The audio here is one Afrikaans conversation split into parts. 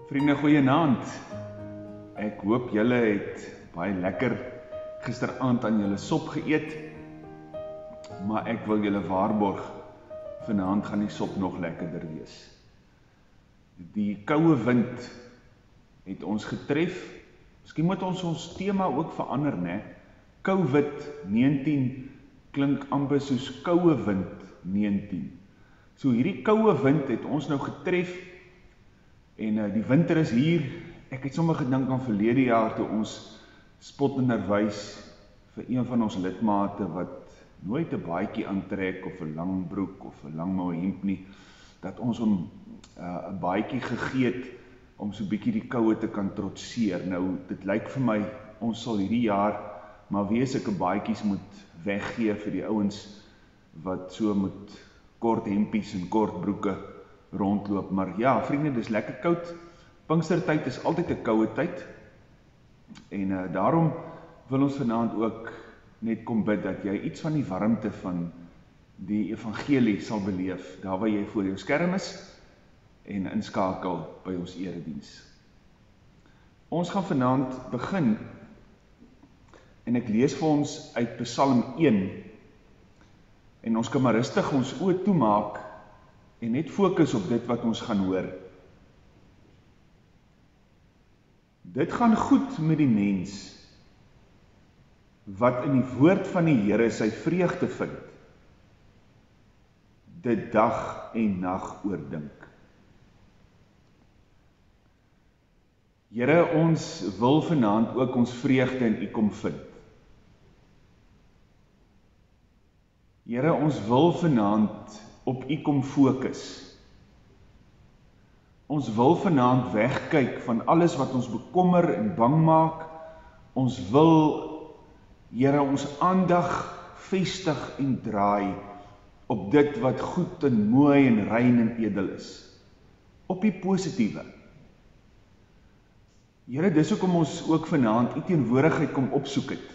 Vriende, goeienaand. Ek hoop julle het baie lekker gisteraand aan julle sop geëet, maar ek wil julle waarborg, vanaand gaan die sop nog lekkerder wees. Die koue wind het ons getref. Miskien moet ons tema ook verander, né? COVID-19 klink amper soos koue wind 19. So hierdie koue wind het ons nou getref, en die winter is hier. Ek het sommer gedink aan verlede jaar toe ons spottenderwys vir een van ons lidmate wat nooit 'n baadjie aantrek of 'n lang broek of 'n lang mou hemp nie, dat ons hom 'n baadjie gegee het om so 'n bietjie die koue te kan trotseer. Nou, dit lyk vir my ons sal hierdie jaar maar weer sulke baadjies moet weggee vir die ouens wat so met kort hempies en kort broeke rondloop, maar ja, vriende, dis lekker koud. Pinkstertyd is altyd 'n koue tyd, en daarom wil ons vanaand ook net kom bid dat jy iets van die warmte van die evangelie sal beleef, daar waar jy voor jou skerm is, en inskakel by ons erediens. Ons gaan vanaand begin, en ek lees vir ons uit Psalm 1, en ons kan maar rustig ons oë toemaak, en net fokus op dit wat ons gaan hoor. Dit gaan goed met die mens, wat in die woord van die Here sy vreugde vind, dit dag en nag oordink. Here, ons wil vanaand ook ons vreugde in U kom vind. Here, ons wil vanaand op U kom fokus. Ons wil vanaand wegkyk van alles wat ons bekommer en bang maak. Ons wil, Here, ons aandag vestig en draai op dit wat goed en mooi en rein en edel is. Op die positiewe. Here, dis hoekom ons ook vanaand U teenwoordigheid kom opsoek het.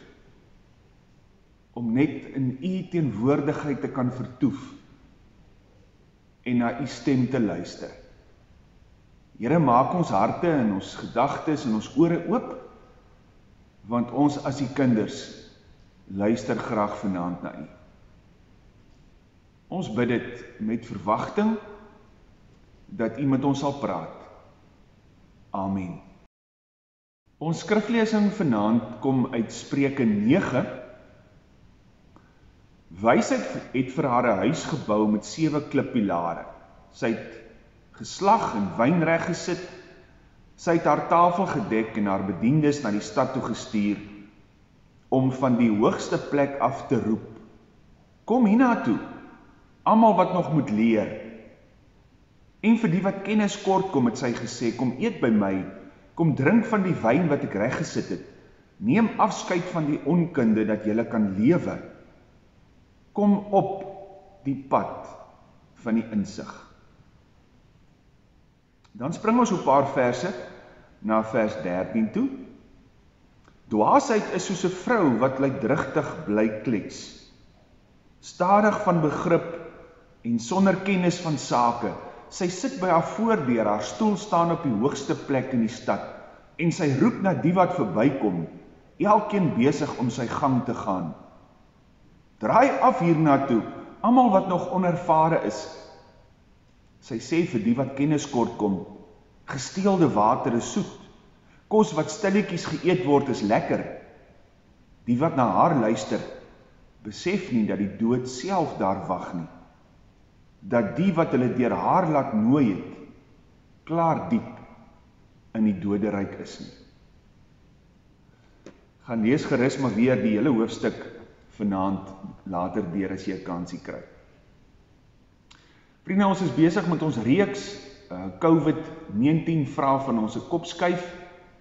Om net in U teenwoordigheid te kan vertoef en na U stem te luister. Here, maak ons harte en ons gedagtes en ons ore oop, want ons as die kinders luister graag vanaand na U. Ons bid dit met verwagting dat U met ons sal praat. Amen. Ons skriflesing vanaand kom uit Spreuke 9. Wysheid het vir haar 'n huis gebou met 7 klippilare. Sy het geslag en wyn reg gesit. Sy het haar tafel gedek en haar bediendes na die stad toe gestuur om van die hoogste plek af te roep: Kom hiernatoe, almal wat nog moet leer. En vir die wat kennis kort kom, het sy gesê: Kom eet by my, kom drink van die wyn wat ek reg gesit het. Neem afskeid van die onkunde dat julle kan lewe. Kom op die pad van die insig. Dan spring ons op 'n paar verse na vers 13 toe. Dwaasheid is soos 'n vrou wat luidrigtig bly klets, stadig van begrip en sonder kennis van sake. Sy sit by haar voordeur, haar stoel staan op die hoogste plek in die stad, en sy roep na die wat verbykom, elkeen besig om sy gang te gaan. Draai af hiernatoe, almal wat nog onervare is. Sy sê vir die wat kennis kort kom, gesteelde water is soet, kos wat stilletjies geëet word is lekker. Die wat na haar luister, besef nie dat die dood self daar wag nie, dat die wat hulle deur haar laat nooi het, klaar diep in die doderyk is nie. Gaan lees gerus maar weer die hele hoofstuk vanaand later deur as jy 'n kansie kry. Vriende, ons is besig met ons reeks COVID-19 vra van ons 'n kop skuif.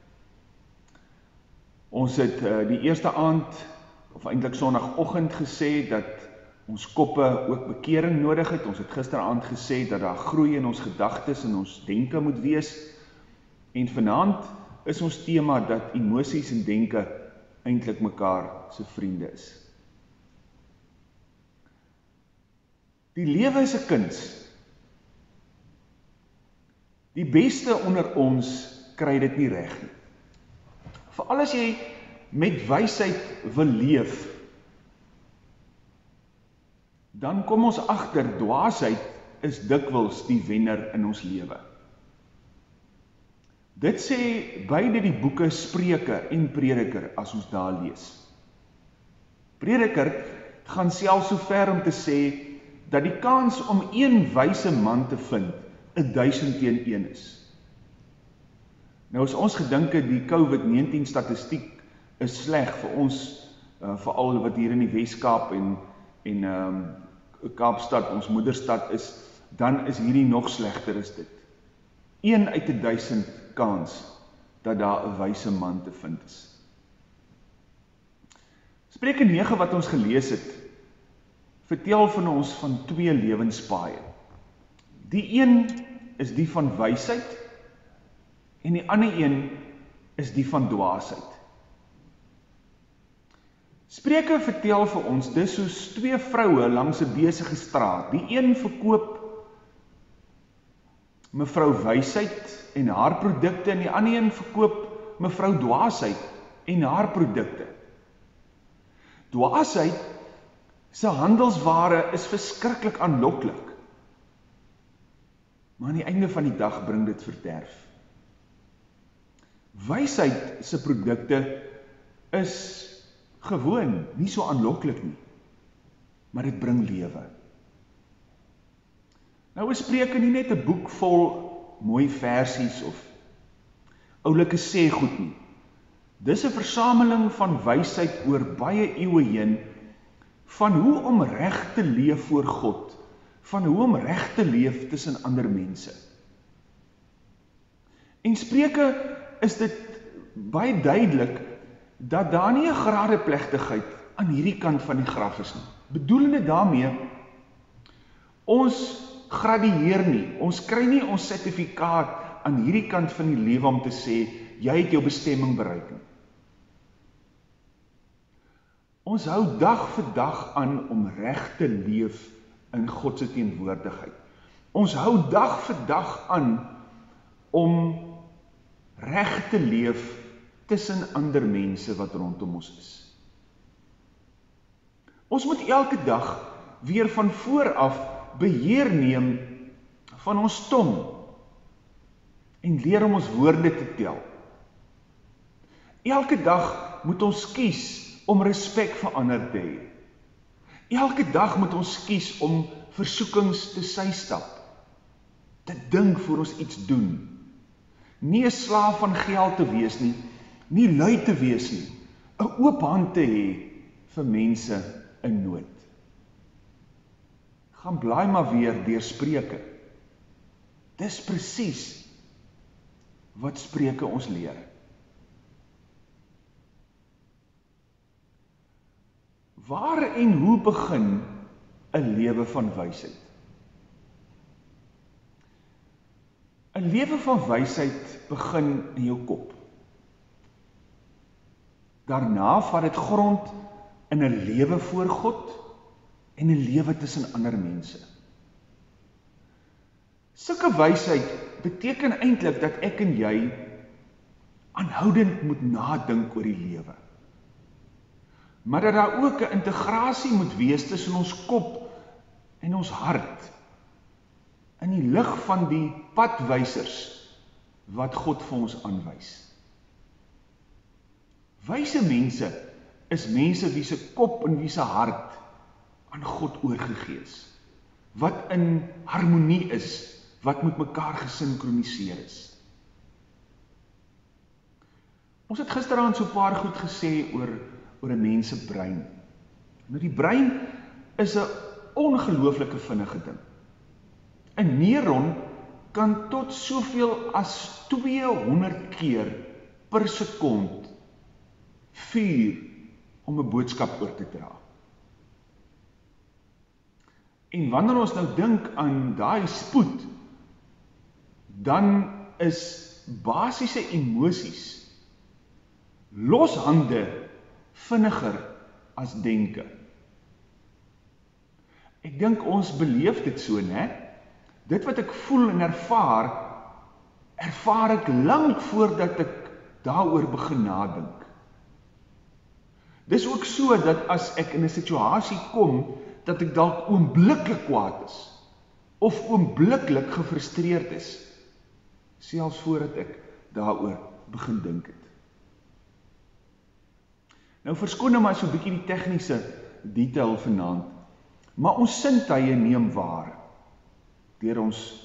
Ons het die eerste aand, of eintlik sonnagoggend gesê dat ons koppe ook bekering nodig het. Ons het gisteraand gesê dat daar groei in ons gedagtes en ons denke moet wees. En vanaand is ons tema dat emosies en denke eintlik mekaar se vriende is. Die lewe is 'n kuns. Die beste onder ons kry dit nie reg nie. Veral as jy met wysheid wil leef, dan kom ons agter, dwaasheid is dikwels die wenner in ons lewe. Dit sê beide die boeke Spreuke en Prediker as ons daar lees. Prediker gaan selfs so ver om te sê dat die kans om een wyse man te vind 1000 teen 1 is. Nou as ons gedink het die COVID-19 statistiek is sleg vir ons, veral wat hier in die Weskaap en Kaapstad, ons moederstad is, dan is hierdie nog slegter as dit. 1 uit 1000 kans dat daar 'n wyse man te vind is. Spreuke 9 wat ons gelees het, vertel van ons van 2 lewenspaaie. Die een is die van wysheid en die ander een is die van dwaasheid. Spreuke vertel vir ons, dis soos 2 vroue langs 'n besige straat. Die een verkoop mevrou Wysheid en haar produkte en die ander een verkoop mevrou Dwaasheid en haar produkte. Dwaasheid se handelsware is verskriklik aanloklik, maar aan die einde van die dag bring dit verderf. Wysheid se produkte is gewoon nie so aanloklik nie, maar dit bring lewe. Nou is Spreuke nie net 'n boek vol mooi versies of oulike sê goed nie. Dis 'n versameling van wysheid oor baie eeue heen, van hoe om reg te leef voor God, van hoe om reg te leef tussen ander mense. En Spreuke is dit baie duidelik dat daar nie 'n gradeplegtigheid aan hierdie kant van die graf is nie. Bedoelende daarmee, ons gradieer nie, ons kry nie ons sertifikaat aan hierdie kant van die lewe om te sê, jy het jou bestemming bereik nie. Ons hou dag vir dag aan om reg te leef in God se teenwoordigheid. Ons hou dag vir dag aan om reg te leef tussen ander mense wat rondom ons is. Ons moet elke dag weer van voor af beheer neem van ons tong en leer om ons woorde te tel. Elke dag moet ons kies om respek vir ander te hê. Elke dag moet ons kies om versoekings te systap, te dink voor ons iets doen. Nie 'n slaaf van geld te wees nie, nie lui te wees nie, 'n oop hand te hê vir mense in nood. Gaan blaai maar weer deur Spreuke. Dis presies wat Spreuke ons leer. Waar en hoe begin 'n lewe van wysheid? 'n lewe van wysheid begin in jou kop. Daarna vat dit grond in 'n lewe voor God en 'n lewe tussen ander mense. Sulke wysheid beteken eintlik dat ek en jy aanhoudend moet nadink oor die lewe. Maar dat daar ook 'n integrasie moet wees tussen ons kop en ons hart, in die lig van die padwysers wat God vir ons aanwys. Wyse mense is mense wie se kop en wie se hart aan God oorgegee is, wat in harmonie is, wat met mekaar gesinkroniseer is. Ons het gisteraand so 'n paar goed gesê oor 'n mens se brein. Nou die brein is 'n ongelooflike vinnige ding. 'n neuron kan tot soveel as 200 keer per sekond vuur om 'n boodskap oor te dra. En wanneer ons nou dink aan daai spoed, dan is basiese emosies loshande vinniger as denke. Ek dink ons beleef dit so, né? Dit wat ek voel en ervaar, ervaar ek lank voordat ek daaroor begin nadink. Dis ook so dat as ek in 'n situasie kom, dat ek dalk oombliklik kwaad is, of oombliklik gefrustreerd is, selfs voordat ek daaroor begin dink het. Nou verskoon nou maar so 'n bietjie die tegniese detail vanaand, maar ons sintuie neem waar, deur ons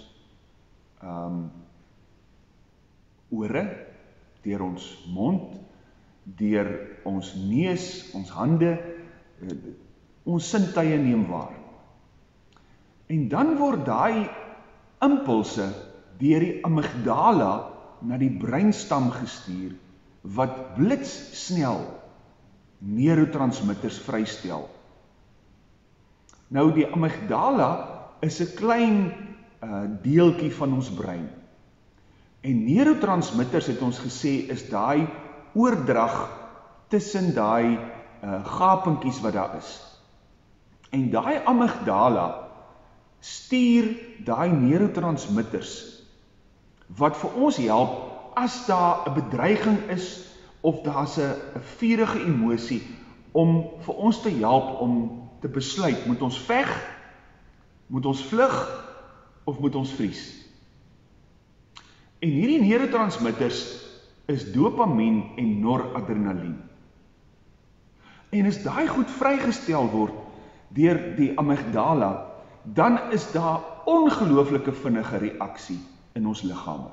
ore, deur ons mond, deur ons neus, ons hande, ons sintuie neem waar. En dan word daai impulse deur die amygdala na die breinstam gestuur, wat blitssnel neurotransmitters vrystel. Nou die amygdala is 'n klein deeltjie van ons brein. En neurotransmitters het ons gesê is daai oordrag tussen daai gapentjies wat daar is. En daai amygdala stuur daai neurotransmitters wat vir ons help as daar 'n bedreiging is of daar's 'n vurige emosie om vir ons te help om te besluit, moet ons veg, moet ons vlug of moet ons vries? En hierdie neurotransmitters is dopamien en noradrenalien. En as daai goed vrygestel word deur die amygdala, dan is daar ongelooflike vinnige reaksie in ons liggame.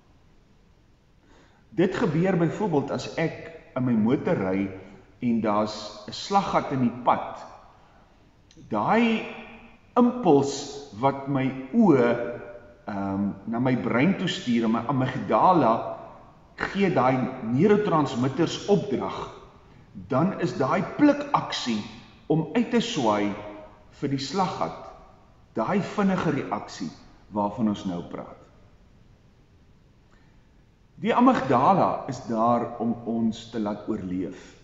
Dit gebeur byvoorbeeld as ek in my motor ry en daar's 'n slaggat in die pad. Daai impuls wat my oë na my brein toe stuur, en my amygdala gee daai neurotransmitters opdrag, dan is daai plikaksie om uit te swaai vir die slaggat, daai vinnige reaksie waarvan ons nou praat. Die amygdala is daar om ons te laat oorleef.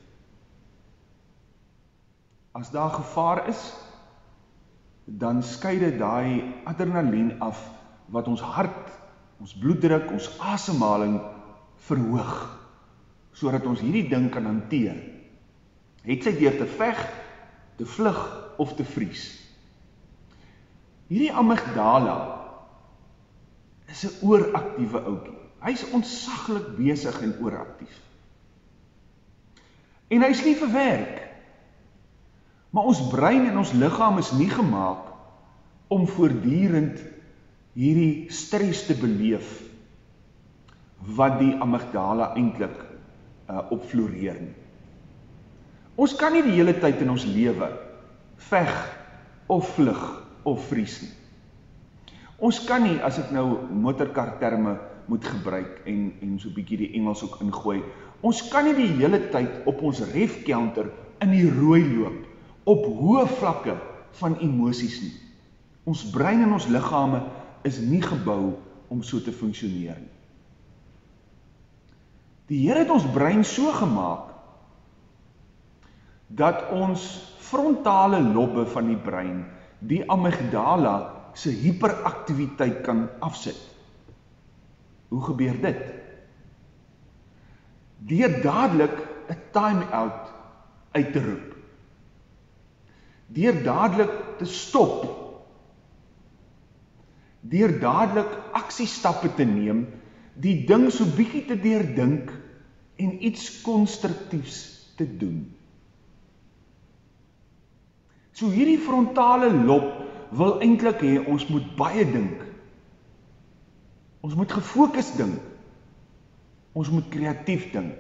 As daar gevaar is, dan skei dit daai adrenalien af wat ons hart, ons bloeddruk, ons asemhaling verhoog, sodat ons hierdie ding kan hanteer. Het sy deur te veg, te vlug of te vries. Hierdie amygdala is 'n ooraktiewe ouetjie. Hy is ontsaglik besig en ooraktief. En hy is nie vir werk. Maar ons brein en ons liggaam is nie gemaak om voortdurend hierdie stres te beleef wat die amygdala eintlik opfloreer nie. Ons kan nie die hele tyd in ons lewe veg of vlug of vries nie. Ons kan nie, as ek nou motorkar terme moet gebruik en so 'n bietjie die Engels ook ingooi, ons kan nie die hele tyd op ons ref counter in die rooi loop, op hoë vlakke van emosies nie. Ons brein en ons liggame is nie gebou om so te funksioneer nie. Die Here het ons brein so gemaak, dat ons frontale lobbe van die brein, die amygdala se hiperaktiwiteit kan afsit. Hoe gebeur dit? Deur dadelik 'n time-out uit te roep. Deur dadelik te stop. Deur dadelik aksiestappe te neem, die ding so bietjie te deurdink en iets konstruktiefs te doen. So hierdie frontale lob wil eintlik hê ons moet baie dink. Ons moet gefokus dink. Ons moet kreatief dink.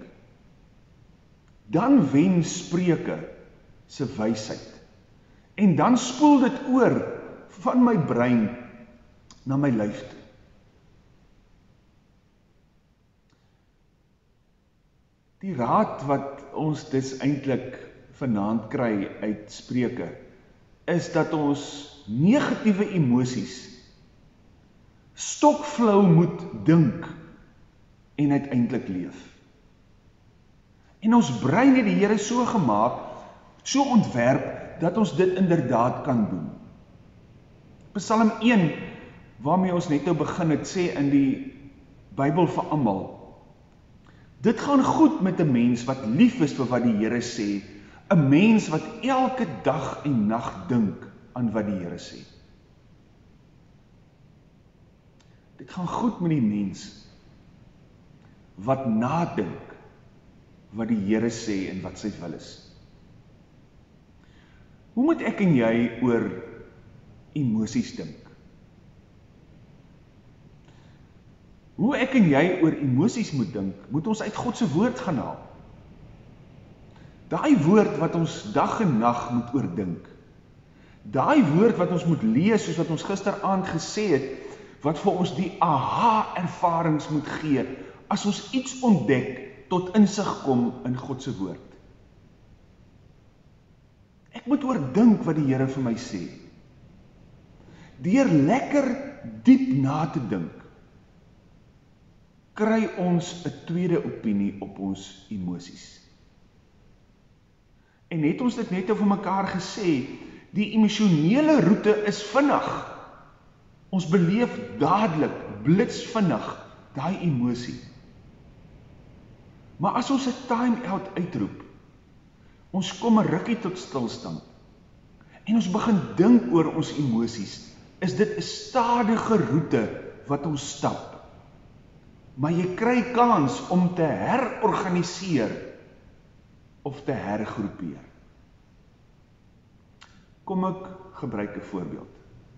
Dan wen Spreuke se wysheid. En dan spoel dit oor van my brein na my lyf toe. Die raad wat ons dus eintlik vanaand kry uit Spreuke, is dat ons negatiewe emosies stokflou moet dink en uiteindelik leef. En ons brein het die Here so gemaak, so ontwerp, dat ons dit inderdaad kan doen. Psalm 1, waarmee ons net nou begin het, sê in die Bybel vir almal. Dit gaan goed met 'n mens wat lief is vir wat die Here sê, 'n mens wat elke dag en nag dink aan wat die Here sê. Dit gaan goed met die mens wat nadink wat die Here sê en wat sy wil is. Hoe moet ek en jy oor emosies dink? Hoe ek en jy oor emosies moet dink, moet ons uit God se woord gaan haal. Daai woord wat ons dag en nag moet oordink. Daai woord wat ons moet lees, soos wat ons gisteraand gesê het, wat vir ons die aha-ervarings moet gee, as ons iets ontdek, tot insig kom in God se woord. Ek moet oordink wat die Here vir my sê. Deur lekker diep na te dink, kry ons 'n tweede opinie op ons emosies. En het ons dit net over mekaar gesê, die emosionele roete is vinnig. Ons beleef dadelik, blitsvinnig, daai emosie. Maar as ons 'n time-out uitroep, ons kom 'n rukkie tot stilstand, en ons begin dink oor ons emosies, is dit 'n stadige roete wat ons stap. Maar jy kry kans om te herorganiseer of te hergroepeer. Kom ek gebruik 'n voorbeeld.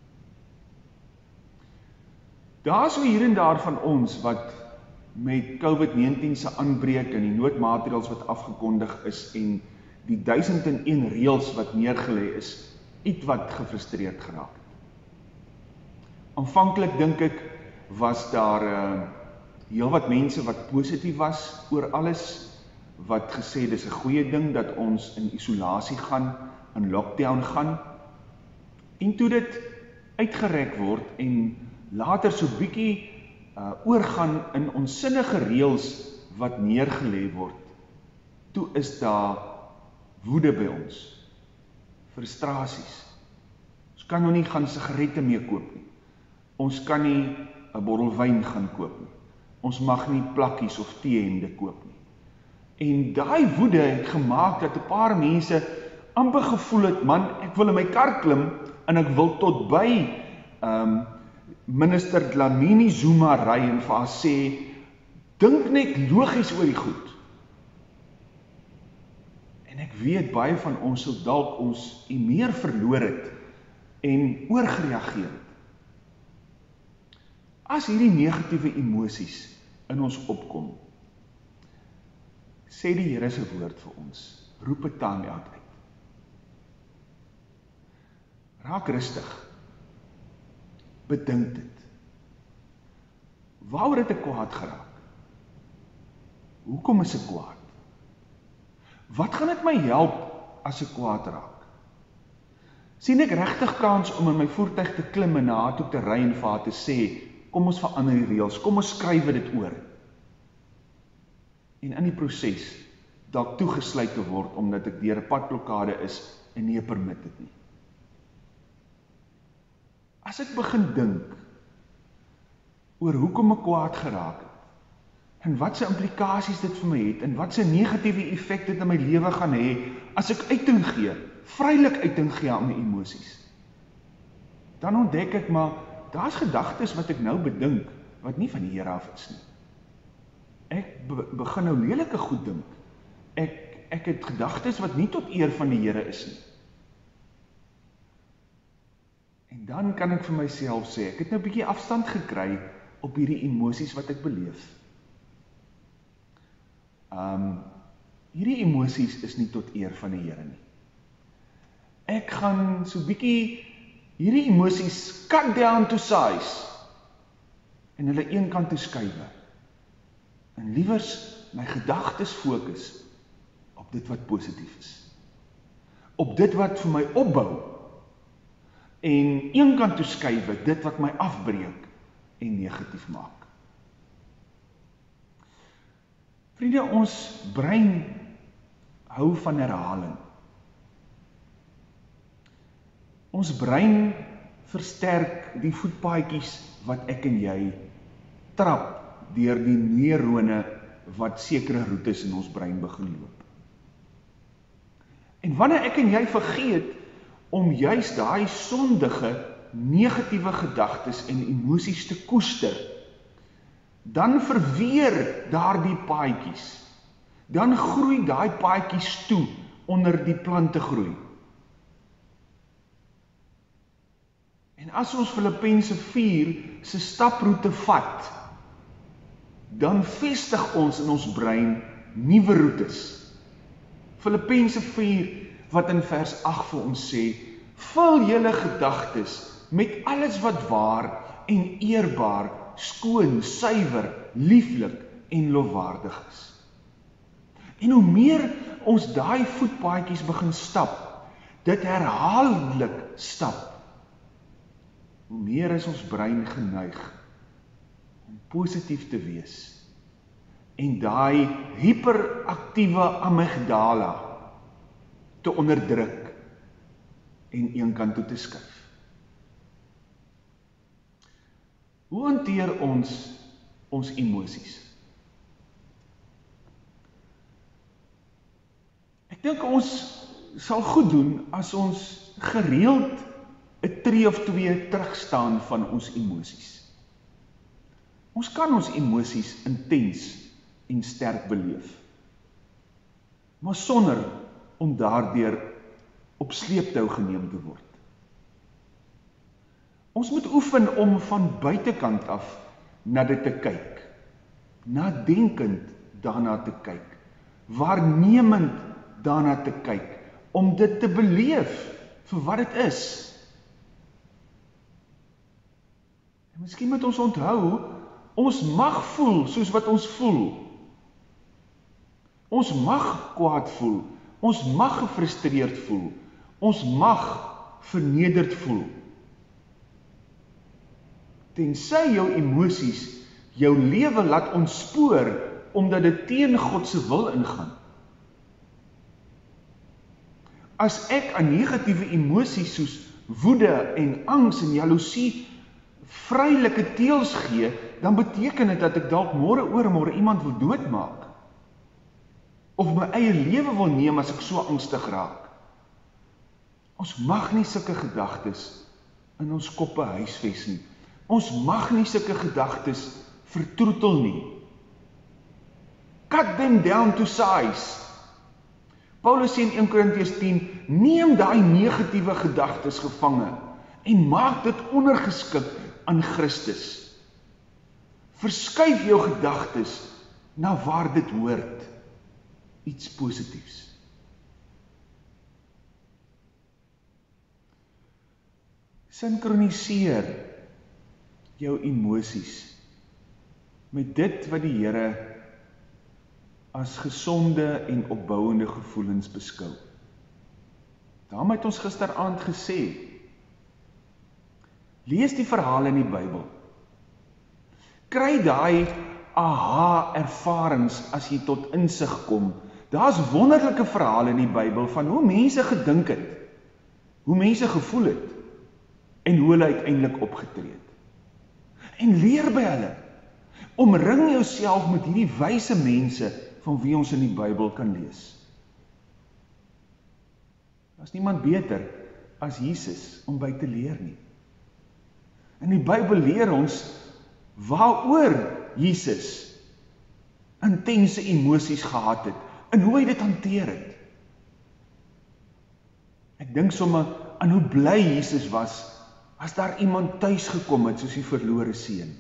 Daar is so hier en daar van ons wat met COVID-19 se aanbreek en die noodmaatreëls wat afgekondig is en die 1001 reëls wat neergelê is, ietwat gefrustreerd geraak het. Aanvanklik dink ek was daar heel wat mense wat positief was oor alles, wat gesê dis 'n goeie ding dat ons in isolasie gaan, in lockdown gaan, en toe dit uitgerek word en later so bietjie oorgaan in onsinnige reëls wat neergelê word, toe is daar woede by ons, frustrasies. Ons kan nou nie gaan sigarette mee koop nie. Ons kan nie 'n bottel wyn gaan koop nie. Ons mag nie plakkies of teehemde koop nie. En daai woede het gemaak dat 'n paar mense amper gevoel het, man, ek wil in my kar klim en ek wil tot by minister Dlamini Zuma ry en vir haar sê, dink net logies oor die goed. En ek weet baie van ons sou dalk ons meer verloor het en oorgereageer het. As hierdie negatiewe emosies in ons opkom, sê die Here se woord vir ons, roep 'n time-out uit. Raak rustig. Bedink dit. Waaroor het ek kwaad geraak? Hoekom is ek kwaad? Wat gaan dit my help as ek kwaad raak? Sien ek regtig kans om in my voertuig te klim en na haar toe te ry en vir haar te sê, kom ons verander die reëls, kom ons skryf dit oor. En in die proses dalk toegesluit te word omdat ek deur 'n padblokkade is en nie 'n permit het nie. As ek begin dink oor hoekom ek kwaad geraak het, en wat se implikasies dit vir my het, en wat se negatiewe effek dit in my lewe gaan hê, as ek uiting gee, vrylik uiting gee aan my emosies, dan ontdek ek maar, daar's gedagtes wat ek nou bedink, wat nie van die Here af is nie. Ek begin nou lelike goed dink. Ek het gedagtes wat nie tot eer van die Here is nie. En dan kan ek vir myself sê, ek het nou 'n bietjie afstand gekry op hierdie emosies wat ek beleef. Hierdie emosies is nie tot eer van die Here nie. Ek gaan so bietjie hierdie emosies cut down to size en hulle een kant toe skuiwe. En liewers my gedagtes fokus op dit wat positief is. Op dit wat vir my opbou en een kant toe skuiwe dit wat my afbreek en negatief maak. Vriende, ons brein hou van herhaling. Ons brein versterk die voetpaadjies wat ek en jy trap deur die neurone wat sekere roetes in ons brein begin loop. En wanneer ek en jy vergeet om juist daai sondige, negatiewe gedagtes en emosies te koester, dan verweer daardie paadjies. Dan groei daai paadjies toe onder die plante groei. En as ons Filippense 4 se staproete vat, dan vestig ons in ons brein nuwe roetes. Filippense 4 wat in vers 8 vir ons sê, vul julle gedagtes met alles wat waar en eerbaar, skoon, suiwer, lieflik en lofwaardig is. En hoe meer ons daai voetpaadjies begin stap, dit herhaaldelik stap, hoe meer is ons brein geneig om positief te wees en daai hyperaktiewe amygdala te onderdruk en een kant toe te skuif. Hoe hanteer ons emosies? Ek dink ons sal goed doen as ons gereeld 'n tree of twee terugstaan van ons emosies. Ons kan ons emosies intens en sterk beleef, maar sonder om daardeur op sleeptou geneem te word. Ons moet oefen om van buitekant af na dit te kyk, nadenkend daarna te kyk, waarnemend daarna te kyk, om dit te beleef vir wat dit is. En miskien moet ons onthou, ons mag voel soos wat ons voel. Ons mag kwaad voel, ons mag gefrustreerd voel, ons mag vernederd voel. Tensy jou emosies jou lewe laat ontspoor, omdat dit teen God se wil ingaan. As ek aan negatiewe emosies soos woede en angs en jaloesie vrylike teels gee, dan beteken dit dat ek dalk môre iemand wil doodmaak. Of my eie lewe wil neem as ek so angstig raak. Ons mag nie sulke gedagtes in ons koppe huisves nie. Ons mag nie sulke gedagtes vertroetel nie. Cut them down to size. Paulus sê in 1 Korintiërs 10, neem daai negatiewe gedagtes gevange en maak dit ondergeskik aan Christus. Verskuif jou gedagtes na waar dit hoort. Iets positiefs. Synkroniseer jou emosies met dit wat die Here as gesonde en opbouende gevoelens beskou. Daarom het ons gisteraand gesê, lees die verhale in die Bybel. Kry daai aha-ervarings as jy tot insig kom. Daar's wonderlike verhale in die Bybel van hoe mense gedink het, hoe mense gevoel het, en hoe hulle uiteindelik opgetree het. En leer by hulle. Omring jouself met hierdie wyse mense van wie ons in die Bybel kan lees. Daar's niemand beter as Jesus om by te leer nie. In die Bybel leer ons waaroor Jesus intense emosies gehad het en hoe hy dit hanteer het. Ek dink sommer aan hoe bly Jesus was as daar iemand tuis gekom het soos die verlore seun.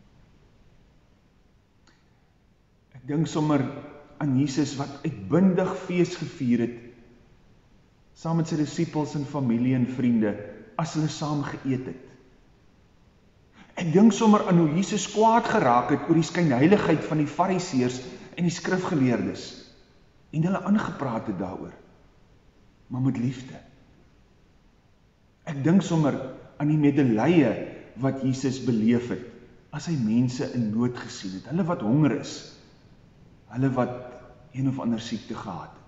Ek dink sommer aan Jesus wat uitbundig fees gevier het saam met sy disippels en familie en vriende as hulle saam geëet het. Ek dink sommer aan hoe Jesus kwaad geraak het oor die skynheiligheid van die fariseërs en die skrifgeleerdes en hulle aangepraat het daaroor, maar met liefde. Ek dink sommer aan die medelee wat Jesus beleef het as hy mense in nood gesien het, hulle wat honger is, hulle wat een of ander siekte gehad het.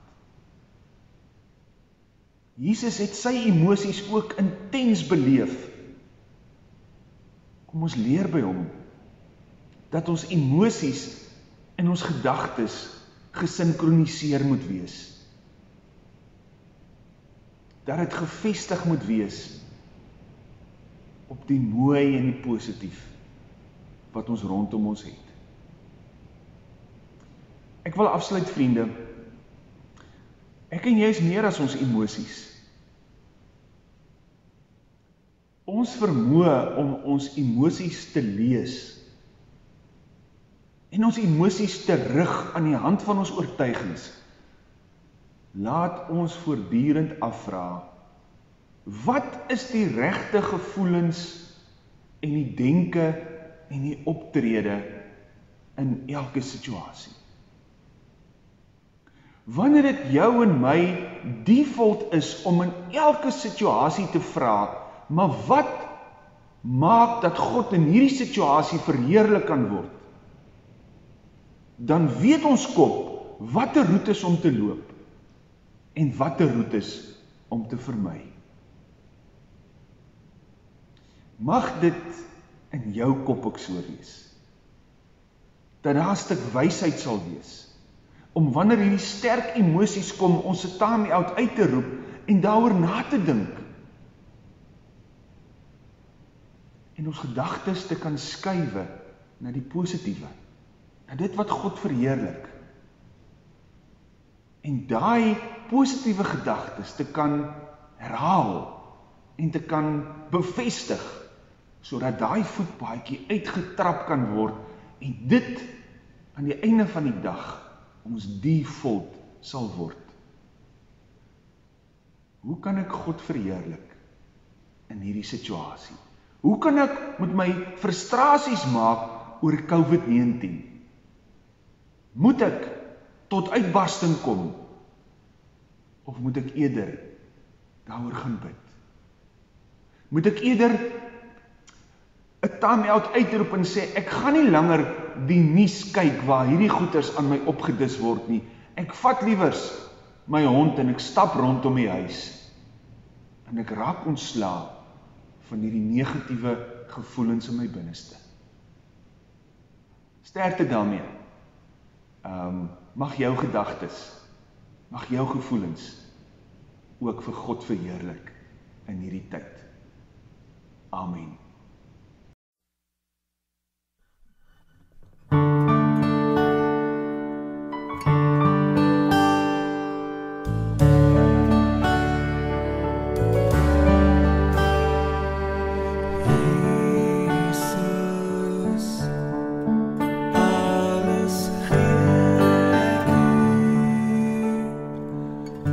Jesus het sy emosies ook intens beleef. Kom ons leer by hom dat ons emosies en ons gedagtes gesinkroniseer moet wees. Dat het gefestig moet wees op die mooi en die positief wat ons rondom ons het. Ek wil afsluit, vriende. Ek en jy is meer as ons emosies. Ons vermoë om ons emosies te lees en ons emosies te rig aan die hand van ons oortuigings, laat ons voortdurend afvra, wat is die regte gevoelens en die denke en die optrede in elke situasie? Wanneer dit jou en my default is om in elke situasie te vra, maar wat maak dat God in hierdie situasie verheerlik kan word? Dan weet ons kop watter roetes om te loop en watter roetes om te vermy. Mag dit in jou kop ook so wees, dat daar 'n stuk wysheid sal wees, om wanneer hierdie sterk emosies kom, ons se time out uit te roep en daaroor na te dink. En ons gedagtes te kan skuiwe na die positiewe, na dit wat God verheerlik. En daai positiewe gedagtes te kan herhaal en te kan bevestig, sodat daai voetpaadjie uitgetrap kan word en dit aan die einde van die dag ons default sal word. Hoe kan ek God verheerlik in hierdie situasie? Hoe kan ek met my frustrasies maak oor COVID-19? Moet ek tot uitbarsting kom? Of moet ek eerder daaroor gaan bid? Moet ek eerder 'n time-out uitroep en sê, ek gaan nie langer die nuus kyk waar hierdie goeters aan my opgedis word nie. Ek vat liewers my hond en ek stap rondom die huis. En ek raak ontslae van hierdie negatiewe gevoelens in my binneste. Sterkte daarmee. Mag jou gedagtes, mag jou gevoelens ook vir God verheerlik in hierdie tyd. Amen.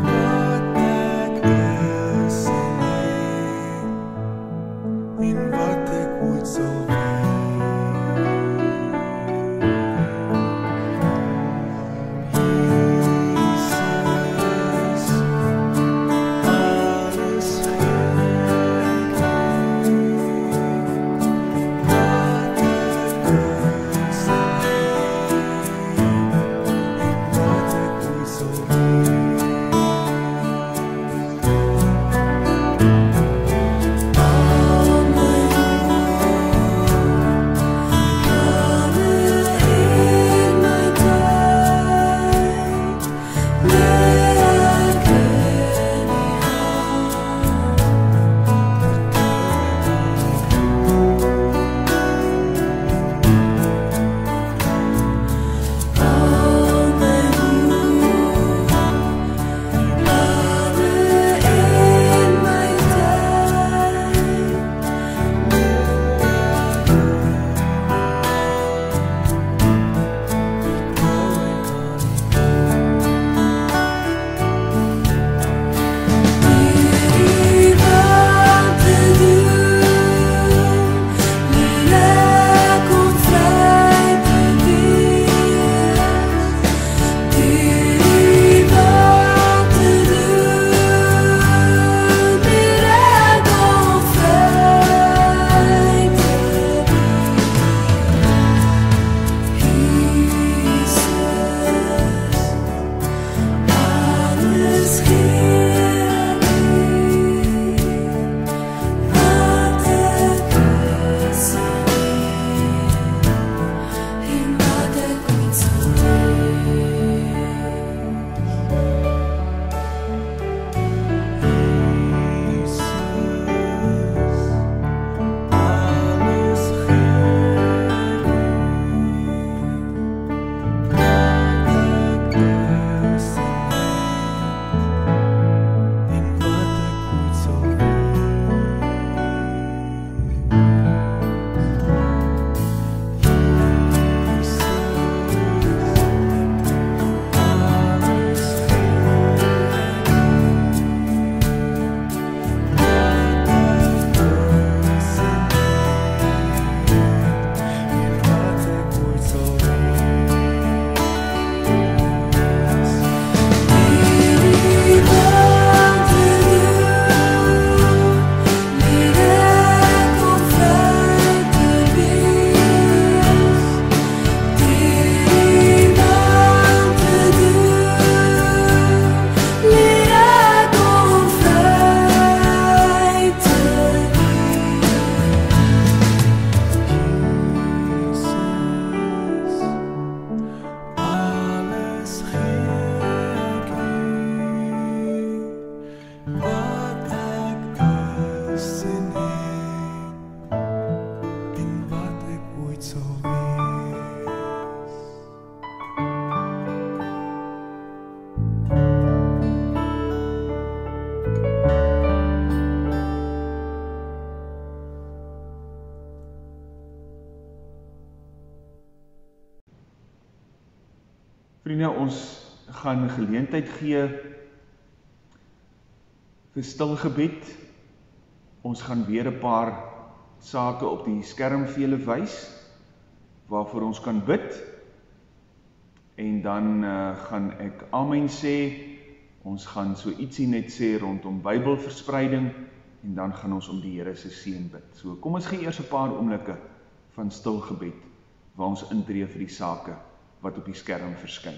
In Vriende, ons gaan geleentheid gee vir stil gebed. Ons gaan weer 'n paar sake op die skerm vir julle wys, waarvoor ons kan bid. En dan gaan ek amen sê. Ons gaan so ietsie net sê rondom Bybelverspreiding, en dan gaan ons om die Here se seën bid. So kom ons gee eers 'n paar oomblikke van stil gebed, waar ons intree vir die sake wat op die skerm verskyn.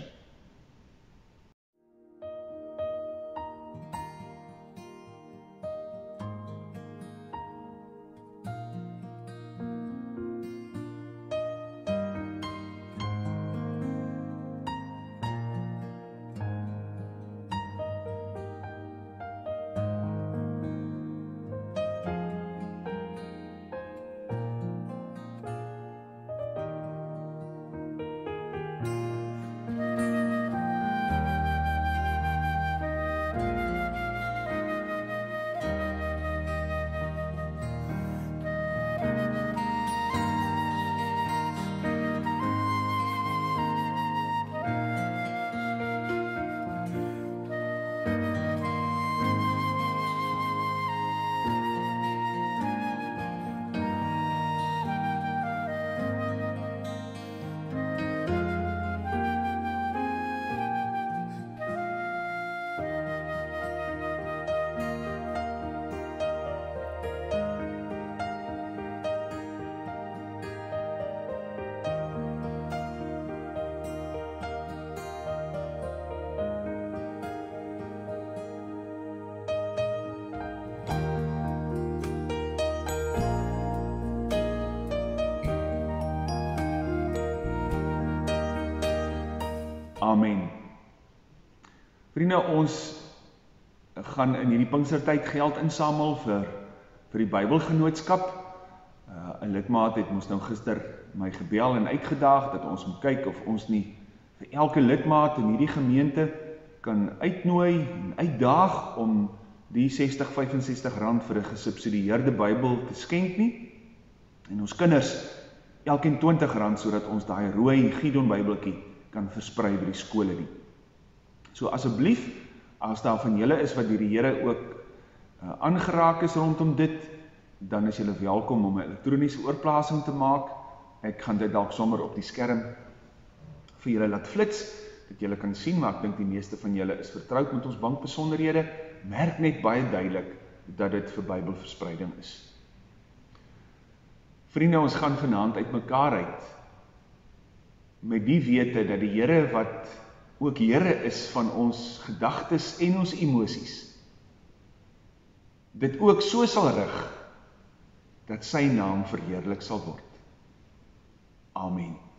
Amen. Vriende, ons gaan in hierdie Pinkstertyd geld insamel vir die Bybelgenootskap. 'n Lidmaat het ons nou gister my gebel en uitgedaag dat ons moet kyk of ons nie vir elke lidmaat in hierdie gemeente kan uitnooi en uitdaag om die R60-65 vir 'n gesubsidieerde Bybel te skenk nie. En ons kinders elkeen R20 sodat ons daai rooi Gideon Bybeltjie kan versprei by die skole nie. So asseblief, as daar van julle is wat deur die Here ook aangeraak is rondom dit, dan is julle welkom om 'n elektroniese oorplasing te maak. Ek gaan dit dalk sommer op die skerm vir julle laat flits, dat julle kan sien, maar ek dink die meeste van julle is vertroud met ons bankbesonderhede. Merk net baie duidelik dat dit vir Bybelverspreiding is. Vriende, ons gaan vanaand uit mekaar uit, met die wete dat die Here wat ook Here is van ons gedagtes en ons emosies, dit ook so sal rig, dat sy naam verheerlik sal word. Amen.